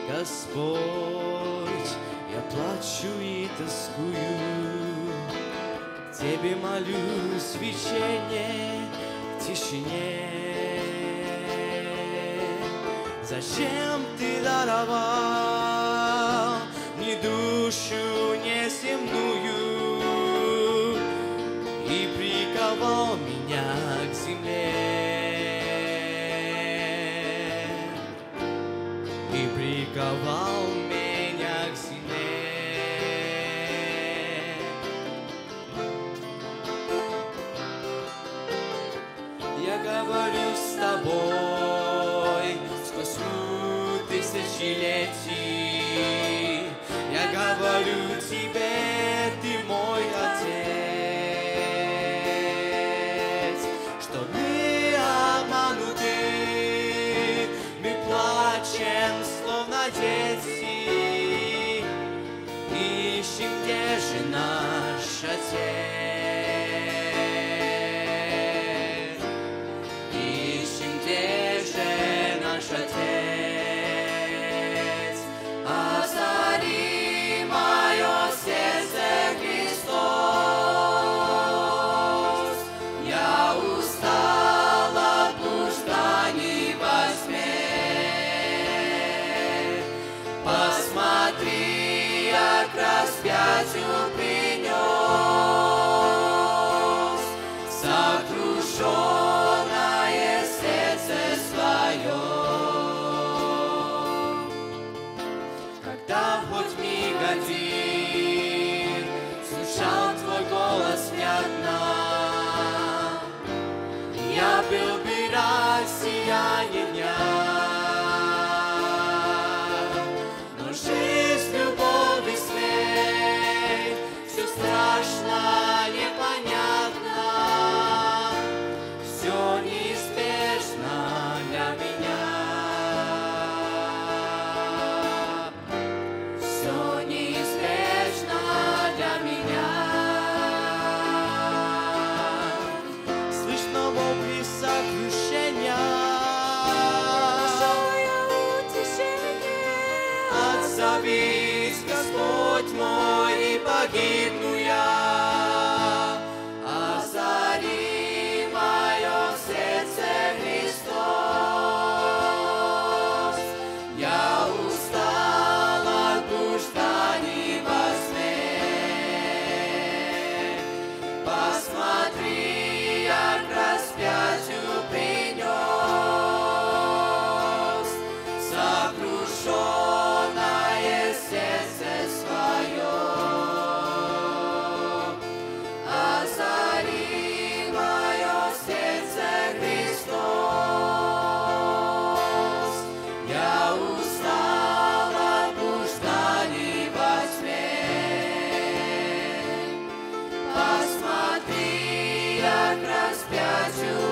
Господь, я плачу и тоскую, Тебе молюсь в вечерней тишине. Зачем Ты даровал ни душу, не земную и приковал меня к земле, и приковал меня к земле. Я говорю с Тобой сквозь тьму тысячелетий, я говорю Тебе, Ты мой Отец, что мы обмануты, мы плачем, словно дети, ищем, где же наш Отец, ищем, где же наш Отец. Озари мое сердце, Христос, я устал от блужданий во тьме. Посмотри, я к распятию принес сокрушенное сердце свое. Когда хоть миг один слушал Твой голос внятно, я был бы рад сияние дня. Но жизнь, любовь и смерть, все страшно, непонятно, все неизбежно для меня. Все неизбежно для меня. Слышно вопли сокрушения, отзовись, Господь мой, и погибну я. Озари мое сердце, Христос, я устал от блужданий во тьме. Посмотри, я к распятию принес сокрушенное сердце свое. Озари мое сердце, Христос, я устал от блужданий во тьме. Посмотри, я к распятию